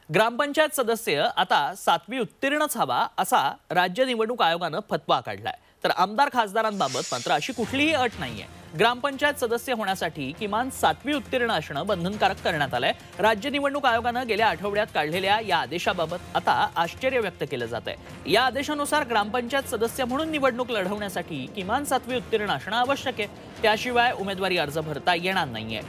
ग्रामपंचायत सदस्य आता 7वी उत्तीर्णच हवा असा राज्य निवडणूक आयोगानं फतवा काढलाय। तर आमदार खासदारांबाबत मात्र अशी कुठलीही अट नाहीये। ग्रामपंचायत सदस्य होण्यासाठी किमान 7वी उत्तीर्ण असणं बंधनकारक करण्यात आलंय। राज्य निवडणूक आयोगानं गेल्या आठवड्यात काढलेल्या या आदेशाबाबत आता आश्चर्य व्यक्त केलं जातंय। या आदेशानुसार ग्रामपंचायत सदस्य म्हणून निवडणूक लढवण्यासाठी किमान 7वी उत्तीर्ण असणं आवश्यक आहे। त्याशिवाय उमेदवारी अर्ज भरता येणार नाहीये।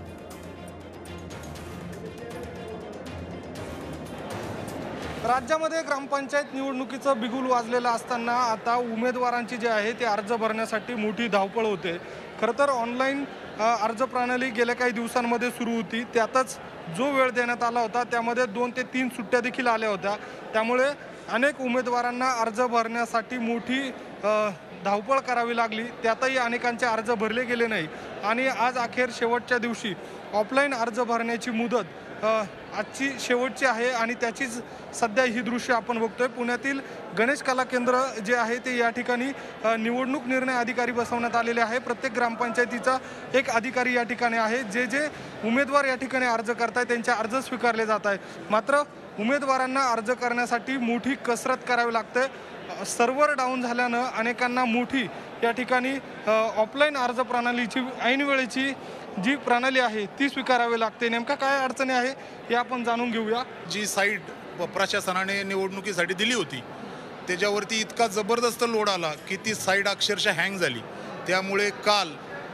राज्यामध्ये ग्रामपंचायत निवडणुकीचं बिगुल वाजलेलं असताना आता उमेदवारांची जे आहे ते अर्ज भरण्यासाठी मोठी धावपळ होते। खरं तर ऑनलाईन अर्ज प्रणाली गेल्या काही दिवसांमध्ये सुरू होती, त्यातच जो वेळ देण्यात आला होता त्यामध्ये 2 ते 3 सुट्ट्या देखील आल्या होत्या। त्यामुळे अनेक उमेदवारांना अर्ज भरण्यासाठी मोठी धावपळ करावी लागली। त्यातही अनेकांचे अर्ज भरले गेले नाही आणि आज अखेर शेवटच्या दिवशी ऑफलाईन अर्ज भरण्याची मुदत आजची शेवटची आहे आणि त्याचीच सध्या ही दृश्य आपण बघतोय। पुण्यातील गणेश कला केंद्र जे आहे ते या ठिकाणी निवडणूक निर्णय अधिकारी बसवण्यात आलेले आहे। प्रत्येक ग्रामपंचायतीचा एक अधिकारी या ठिकाणी आहे। जे उमेदवार या ठिकाणी अर्ज करतायत त्यांचे अर्ज स्वीकारले जात आहेत। मात्र उमेदवारांना अर्ज करण्यासाठी मोठी कसरत करावी लागते। सर्व्हर डाऊन झाल्यानं अनेकांना मोठी या ठिकाणी ऑफलाईन अर्ज प्रणालीची ऐनवेळेची जी प्रणाली आहे ती स्वीकारावी लागते। नेमका काय अडचणी आहे हे आपण जाणून घेऊया। जी साईट प्रशासनाने निवडणुकीसाठी दिली होती त्याच्यावरती इतका जबरदस्त लोड आला की ती साईट अक्षरशः हँग झाली। त्यामुळे काल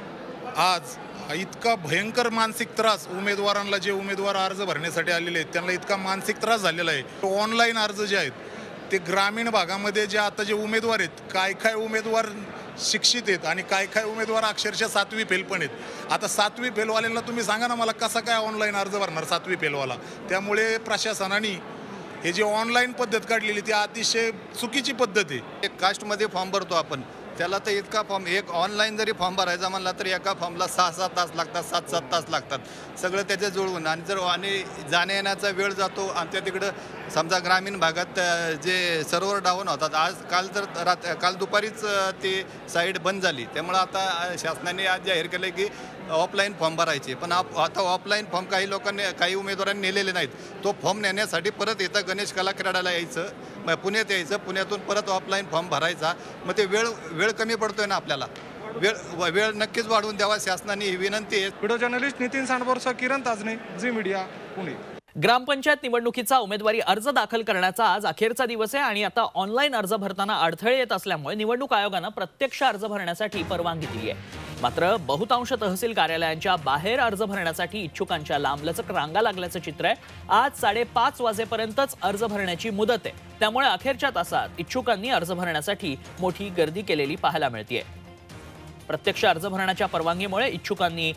आज इतका भयंकर मानसिक त्रास उमेदवारांना, जे उमेदवार अर्ज भरण्यासाठी आलेले आहेत त्यांना इतका मानसिक त्रास झालेला आहे। ऑनलाईन अर्ज जे आहेत ते ग्रामीण भागामध्ये जे आता जे उमेदवार आहेत, काय उमेदवार शिक्षित आहेत आणि काय उमेदवार अक्षरशः 7वी फेल पण आहेत। आता 7वी फेलवाल्यांना तुम्ही सांगा ना मला कसा काय ऑनलाईन अर्ज भरणार 7वी फेलवाला। त्यामुळे प्रशासनाने हे जे ऑनलाईन पद्धत काढलेली ती अतिशय चुकीची पद्धत आहे। एक कास्टमध्ये फॉर्म भरतो आपण, त्याला तर इतका फॉर्म, एक ऑनलाईन जरी फॉर्म भरायचा म्हणला तर एका फॉर्मला 6-6 तास लागतात, 7-7 तास लागतात सगळं त्याचे जुळवून। आणि जर जाण्या येण्याचा वेळ जातो आमच्या तिकडं समजा ग्रामीण भागात जे सर्व्हर डाऊन होतात, काल दुपारीच ते साईट बंद झाली। त्यामुळं आता शासनाने आज जाहीर केलं की ऑफलाईन फॉर्म भरायचे, पण आता ऑफलाईन फॉर्म काही उमेदवारांनी नेलेले नाहीत। तो फॉर्म नेण्यासाठी परत इथं गणेश कला क्रीडाला यायचं, पुण्यात यायचं, पुण्यातून परत ऑफलाईन फॉर्म भरायचा। मग ते वेळ कमी पडतोय ना आपल्याला, वेळ नक्कीच वाढवून द्यावा शासनाने ही विनंती आहे। व्हिडिओ जर्नलिस्ट नितीन सांडबोरसह किरण ताजने, झी मीडिया, पुणे। ग्रामपंचायत निवडणुकीचा उमेदवारी अर्ज दाखल करण्याचा आज अखेरचा दिवस आहे आणि आता ऑनलाईन अर्ज भरताना अडथळे येत असल्यामुळे निवडणूक आयोगानं प्रत्यक्ष अर्ज भरण्यासाठी परवानगी दिली आहे। मात्र बहुतांश तहसील कार्यालयांच्या बाहेर अर्ज भरण्यासाठी इच्छुकांच्या लांबलचक रांगा लागल्याचं चित्र आहे। आज 5:30 वाजेपर्यंतच अर्ज भरण्याची मुदत आहे, त्यामुळे अखेरच्या तासात इच्छुकांनी अर्ज भरण्यासाठी मोठी गर्दी केलेली पाहायला मिळते। प्रत्यक्ष अर्ज भरण्याच्या परवानगीमुळे इच्छुकांनी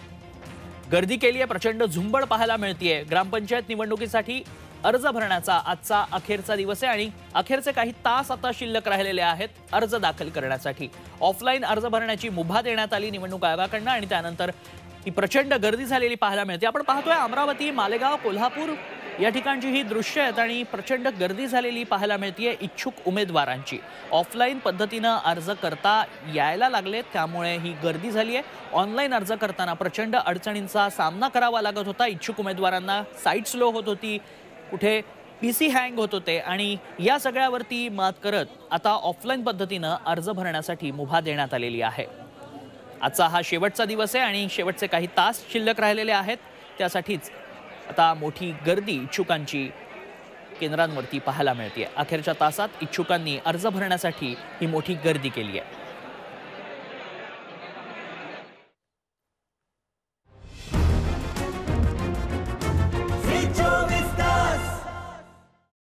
गर्दी केली आहे, प्रचंड झुंबड पाहायला मिळते। ग्रामपंचायत निवडणुकीसाठी अर्ज भरण्याचा आजचा अखेरचा दिवस आहे आणि अखेरचे काही तास आता शिल्लक राहिलेले आहेत अर्ज दाखल करण्यासाठी। ऑफलाईन अर्ज भरण्याची मुभा देण्यात आली निवडणूक आयोगाकडून आणि त्यानंतर ही प्रचंड गर्दी झालेली पाहायला मिळते। आपण पाहतोय अमरावती, मालेगाव, कोल्हापूर या ठिकाणची ही दृश्य आहेत आणि प्रचंड गर्दी झालेली पाहायला मिळते इच्छुक उमेदवारांची। ऑफलाईन पद्धतीनं अर्ज करता यायला लागले त्यामुळे ही गर्दी झाली आहे। ऑनलाईन अर्ज करताना प्रचंड अडचणींचा सामना करावा लागत होता। इच्छुक उमेदवारांना साईट स्लो होत होती, कुठे PC हँग होत होते आणि या सगळ्यावरती मात करत आता ऑफलाईन पद्धतीनं अर्ज भरण्यासाठी मुभा देण्यात आलेली आहे। आजचा हा शेवटचा दिवस आहे आणि शेवटचे काही तास शिल्लक राहिलेले आहेत, त्यासाठीच आता मोठी गर्दी इच्छुकांची केंद्रांवरती पाहायला मिळते। अखेरच्या तासात इच्छुकांनी अर्ज भरण्यासाठी ही मोठी गर्दी केली आहे।